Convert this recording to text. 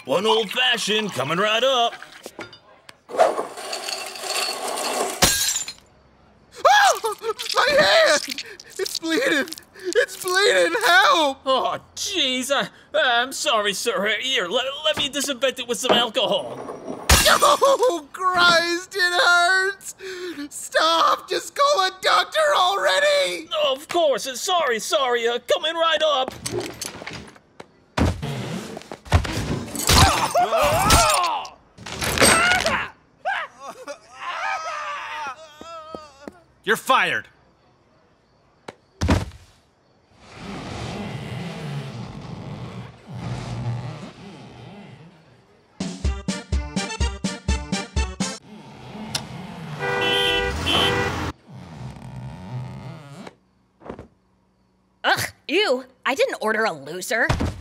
One old-fashioned coming right up. Oh! My hand! It's bleeding! It's bleeding! Help! Oh, jeez. I'm sorry, sir. Here, let me disinfect it with some alcohol. Oh, Christ, it hurts! Stop! Just call a doctor already! Oh, of course. Sorry. Coming right up. You're fired. Ugh, ew, I didn't order a loser.